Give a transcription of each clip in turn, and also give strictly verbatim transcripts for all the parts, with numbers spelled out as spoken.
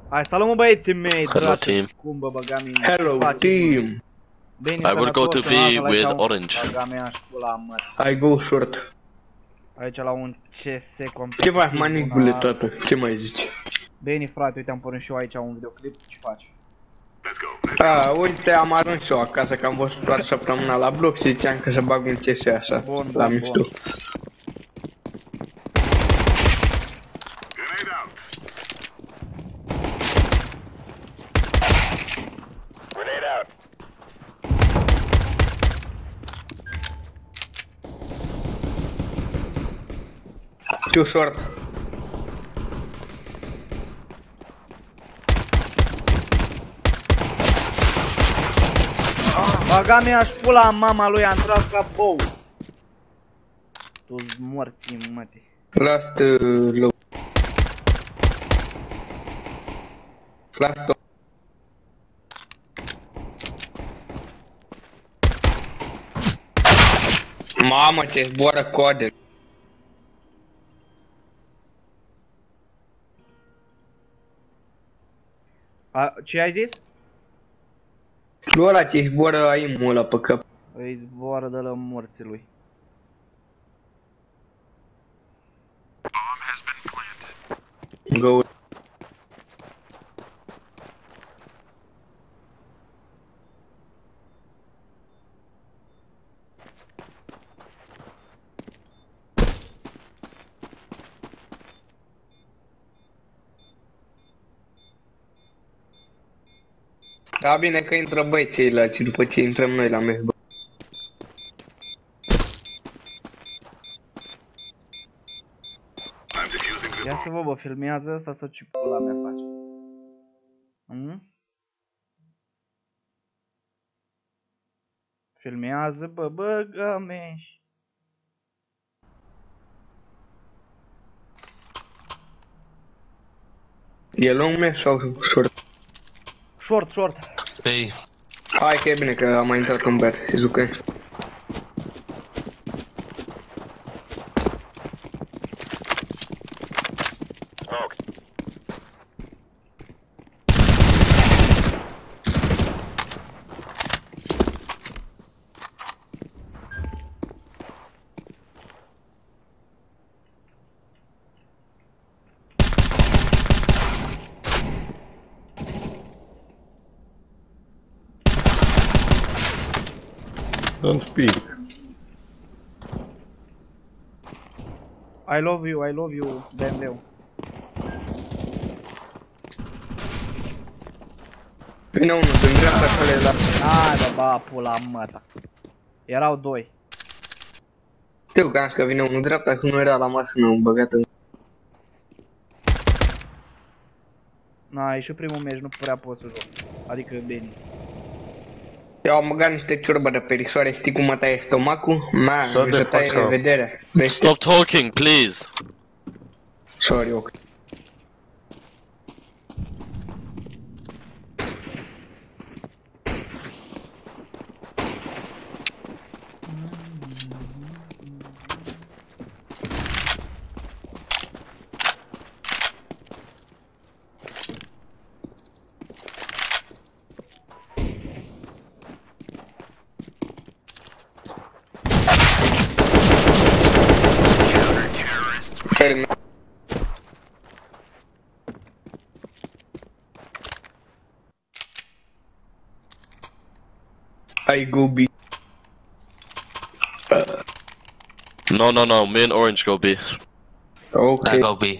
Hai, salut mă băieții mei, Hello team. cum bă băga mine. Hello team. I will go to B with orange. Băga mea școala mă. I go short. Aici la un C S competitiv. Ce faci, manigule, tată? Ce mai zici? Bine frate, uite am pornit și eu aici un videoclip, ce faci? A, uite, am ajuns și eu acasă, că am văzut toată săptămâna la bloc și ziceam că să bag un C S așa, bun, la bun, mișto. bun. Too short. Băga mea și pula mama lui, a intrat ca bou. Tu-s morții măte. Last uh, low. Last top. Mamă, ce zboară coade. A, ce ai zis? Nu ăla ce zboară aimul ăla pe cap. Îi zboară de la morții lui. Go. Da, bine că intră băi ceilalți după ce intrăm noi la meci, bă. Ia să vă, bă, filmează ăsta sau ce pula mea face? Hmm? Filmează, bă, băga meși. E long match sau short? Short, short. Hey. Hai că e bine că am mai intrat în băiat, se jucă. Don't speak. I love you, I love you, B M W. Vine unul din dreapta că le la... Hai bă, ba, pula măta. Erau doi. Știu că am zis că vine unul dreapta, că nu era la mașină, un băgat în... Na, e și primul meci, nu prea pot să joc. Adică bine. Eu am băgat niște ciorbă de perisoare, știi cum mă taie stomacul? Man, Shut să the taie fuck up. revederea. Stop talking, please. Sorry, ok. I go B. Uh, No, no, no. Me and Orange go B. ok. I go B.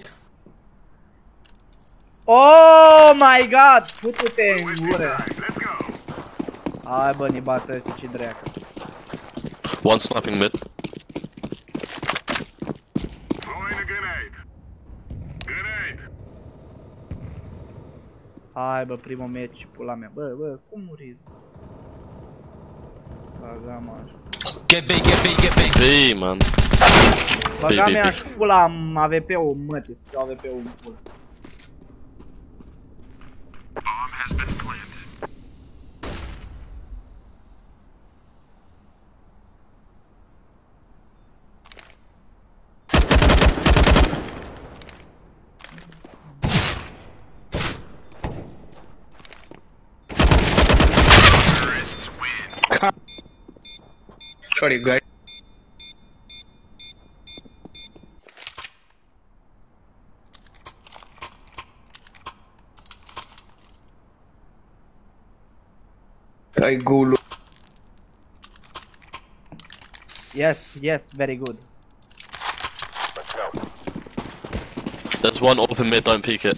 Oh my god! Futu-te în gură! Hai bă, ni bată ăștia, ce dreacă. One sniping mid. Hai bă, primul meci, pula mea. Bă, bă, cum muriți? Băga mea așa. Get B, get B, get B. B, man. Băga B, B, mea B. și pula am A V P-ul, mătii, să iau A V P-ul în pula. Sorry, guys. I go low. Yes, yes, very good. Let's go. There's one open mid, don't peek it.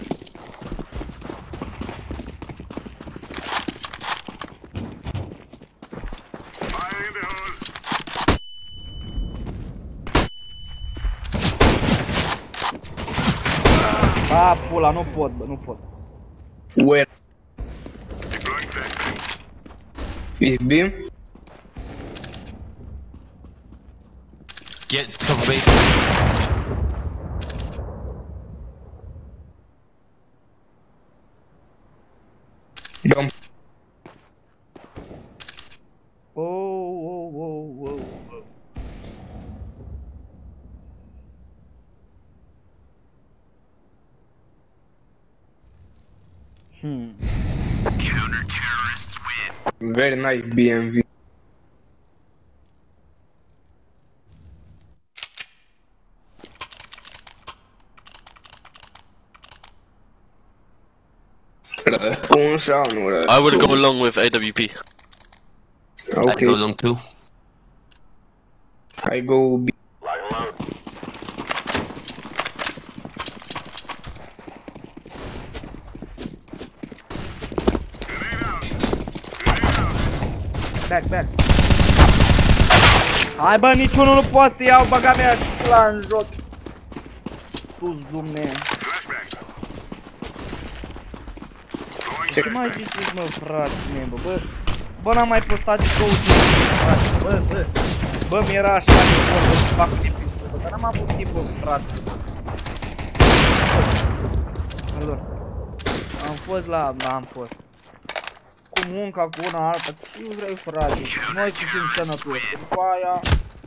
Ah, pula, nu pot, bă, nu pot. Where? Is beam? Get cover me. Don't. Oh, oh, oh, oh, oh. Hmm. Counter-terrorists win. Very nice B M V. Răspuns sau nu răspuns? I would go along with A W P. I go Ok, long too. I go B. Lock and load. Back, back. Hai bă, niciunul nu poate să iau, băga mea și la în joc. Tu-ți dumne. Ce mai ziceți mă, frate, bă, bă, bă, n-am mai postat de două zile, frate, bă, bă, bă, mi-era așa de vorbă să fac tipul, bă, dar n-am avut tipul, frate. Pardon. Am fost la, da, am fost. Cu munca, cu una alta, ce vrei, frate, noi să fim sănătoși, după aia...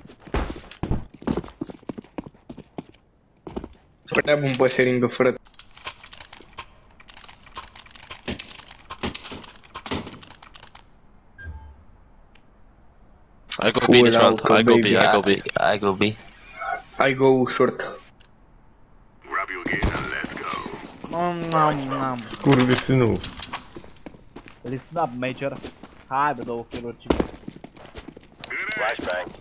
Prea bun pe seringă, frate. I go B this Cool round. out, I go B, baby. I go B. I go B. I go short. Grab your gear and let's go. Nam, nam, nam. Curvisinul. Listen up, Major. Hai, bă, două kill-uri, ce... Flashbang.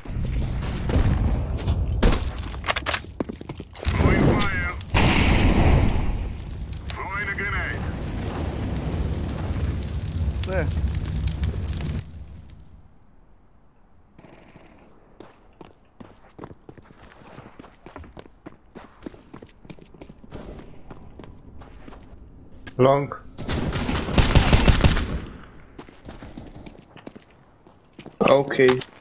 Throwing fire. Throwing a grenade. Bă. Long. Ok.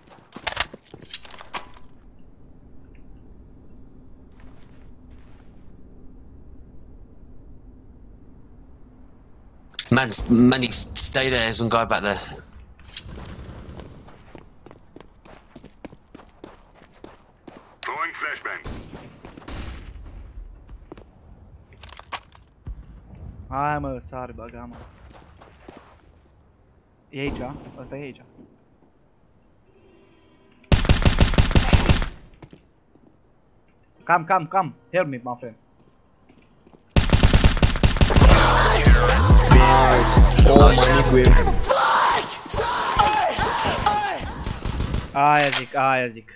Man, man, he stay there. There's one guy back there. Throwing flashbang. Hai, mă, sari, băga, mă. E aici, ăsta e aici. Come, come, come. Help me, my friend. Oh, manicuie. Aia zic, aia zic.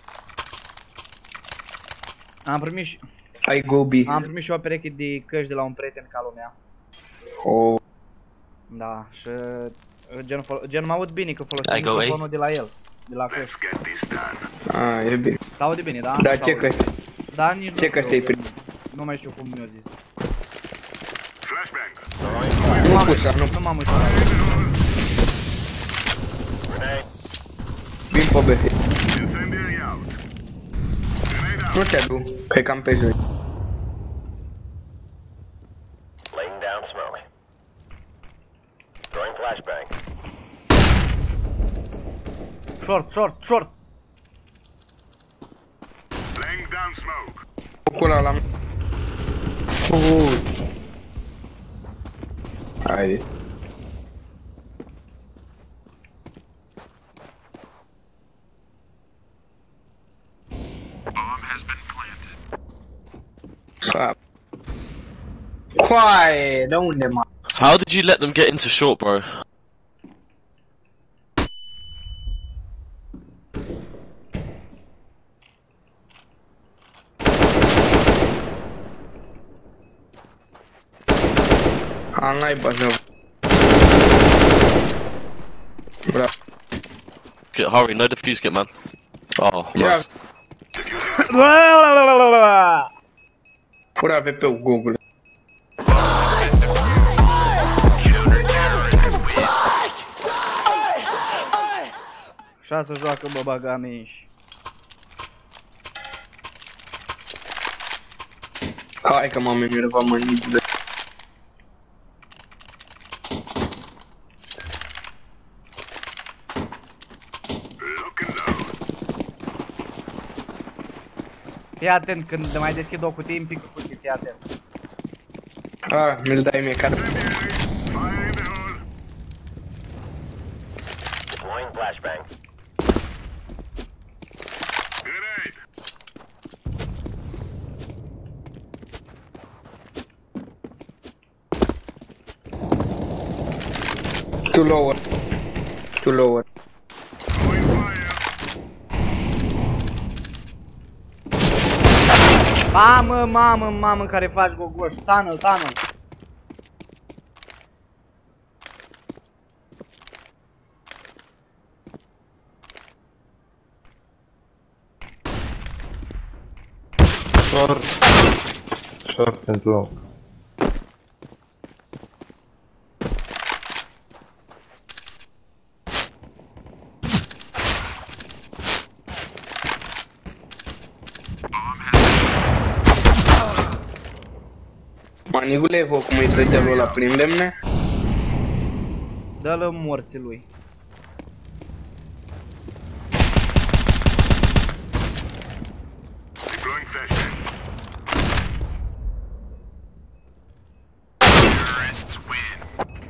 Am primit și... I go B. Am primit și o pereche de căști de la un prieten ca lumea. Oh. Da, și... Gen, gen mă aud bine că folosesc Ai go, microfonul de la el. De la căști. Let's get this done. Ah, e bine. S-aude bine, da? Dar S-aude. ce căști? Da, nici Ce nu căști știu. ai primit? Nu mai știu cum mi-a zis. Flashbang. Nu m-am uitat, nu. Nu m-am uitat la el. Grenade. Vin pe B. Incendiary out. Grenade out. Nu te adu, că e cam pe joi. Laying down smoke. Throwing flashbang. Short, short, short. Laying down smoke. Focul ăla la... Uuu. Haide. Coaie, de unde mă? How did you let them get into short, bro? A, n-ai bază. Bra. Get, hurry, no defuse kit, man. Oh, Ia, nice. pura pe pe Google. Așa se joacă bă bagamiși. Hai că m-am enervat, mă, nici de... Fii atent când mai deschid o cutie, îmi pică cutie, fii atent. A, mi-l dai mie, care... Fire in the hole. Deploying flashbang. Grenade. Too lower. Too lower. Throwing fire. Mamă, mamă, mamă, care faci gogoș, tunnel, tunnel. Short. Short and long. Manigule, vă cum îi trăgea lui ăla prin lemne? Dă-l morții lui. Deploying flashbang. Terrorists win.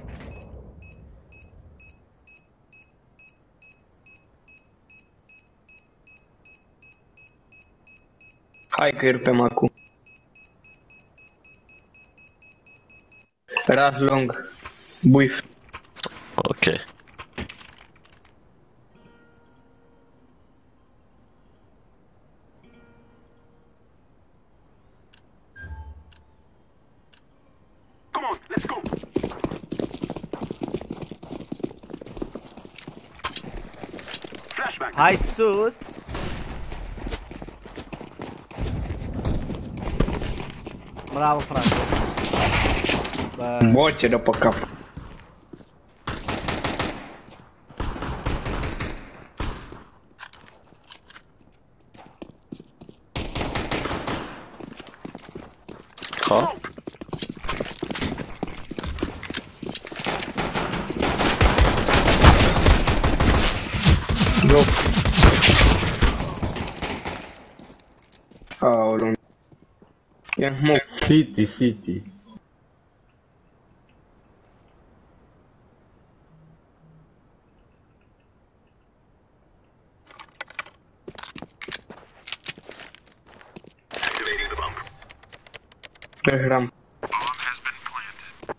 Hai că îi rupem acum. Ras long. Buif. Okay. Come on, let's go. Flashbang. Hai sus. Bravo, frate. Bă, Boce de pe cap. Car? Drop. Aoleu. Ia, mă. City, city. Activating the bomb. Ram. Bomb has been planted.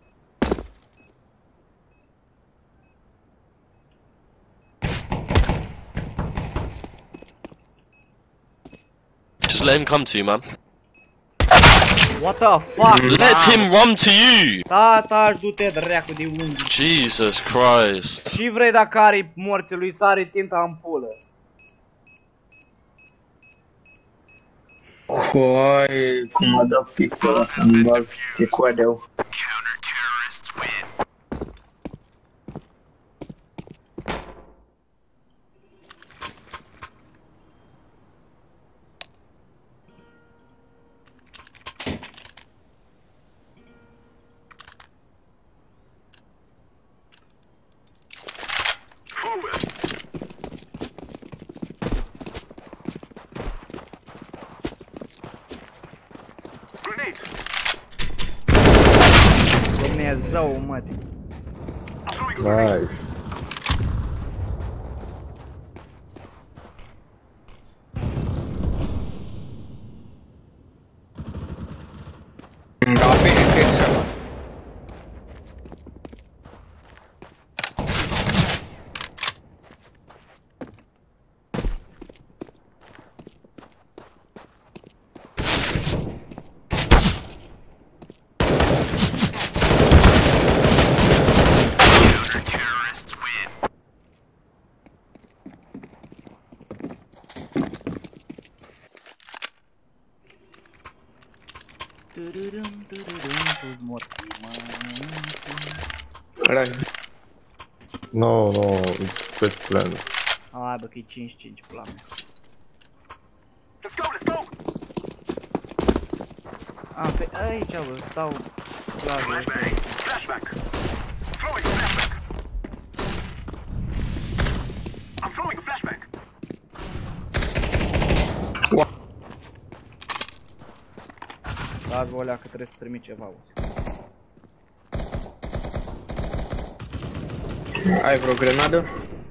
Just let him come to you, man. what the fuck? Let him run to you! Tata, du-te dracu de unde. Jesus Christ. Și vrei dacă are morții lui să are ținta în pulă. Coai, cum a dat ticul ăla să-mi bag ticoadeu. Counter-terrorists win. Forward. Grenade. Dumnezeu, mătii. Throwing grenade. Nice. Da, bine că Who's more? Right. No, no, it's best plan. Hai bă, că e cinci cinci plame. Let's go, let's go! A, pe aici bă, stau plajă. Flashbang! Flashback! Throwing a flashback! I'm throwing a flashback! Dați-vă alea că trebuie să trimit ceva. Ai vreo grenadă?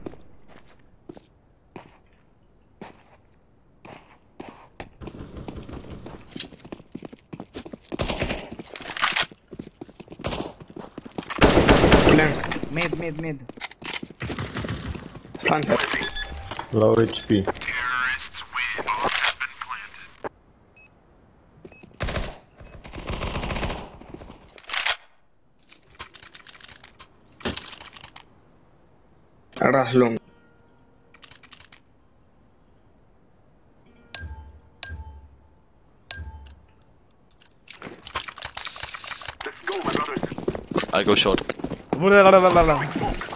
Plant. Mid, mid, mid. Plant. Low H P. Terrorists win. Bomb has been planted. Ras lung. Let's go, my brothers. I go short. Blablabla. I'm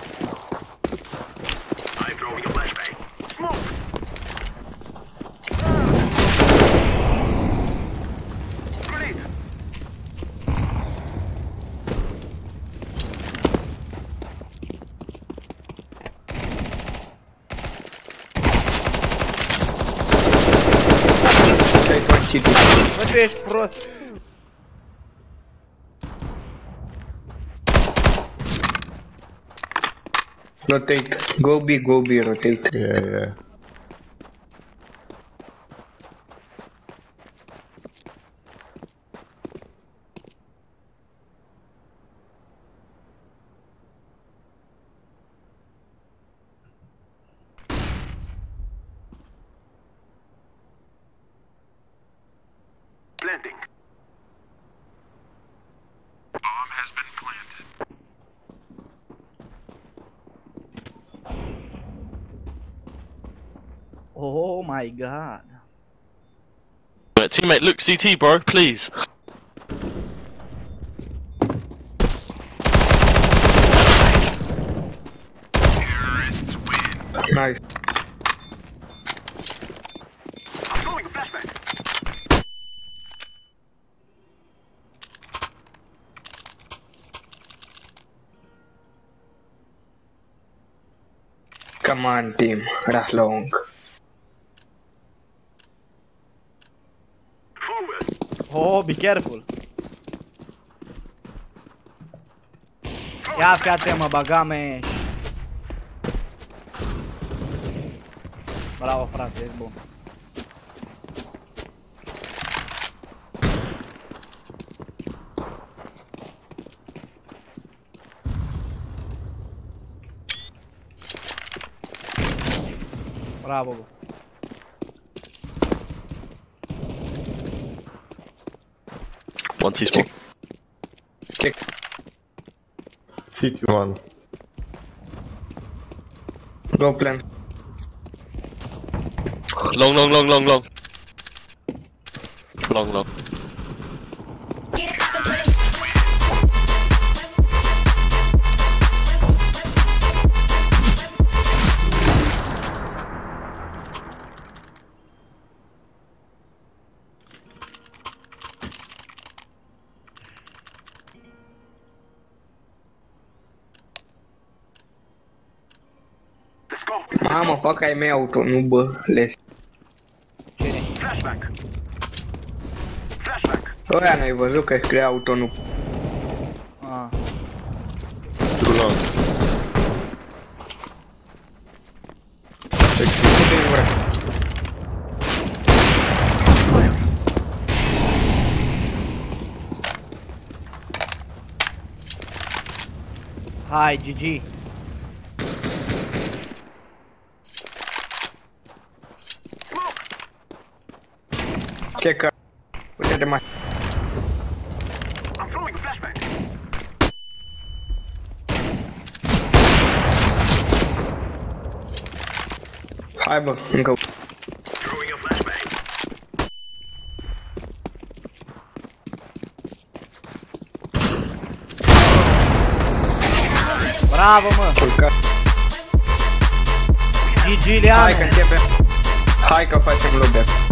throwing a flashbang. Smoke! Grenade! Ce-ai facit? Bă, tu ești prost. Rotate. Go B, go B, rotate. Yeah, yeah. Planting. Bomb has been planted. Oh my god. Wait, teammate, look, C T, bro, please. Terrorists win. Nice. I'm throwing a flashbang. Come on, team. Ras long. Forward. Oh, be careful. Ia fiate mă, bagame. Bravo frate, ești bun. Bravo, bă. One T-spawn. Check. City one. Go plant. Long, long, long, long, long. Long, long. Let's go. Mamă, fac ai mei auto, nu bă, les. Flashback. Flashback. Ăia n-ai văzut că scrie auto, nu. Ah. Too long. Deci, putem vrea. Hai, G G. Check. Uite-te mai. I'm throwing a flashback. Hai bă, încă. Throwing a flashbang. Bravo, mă! Culcat. G G, Hai că Liane! începem. Hai că facem lube.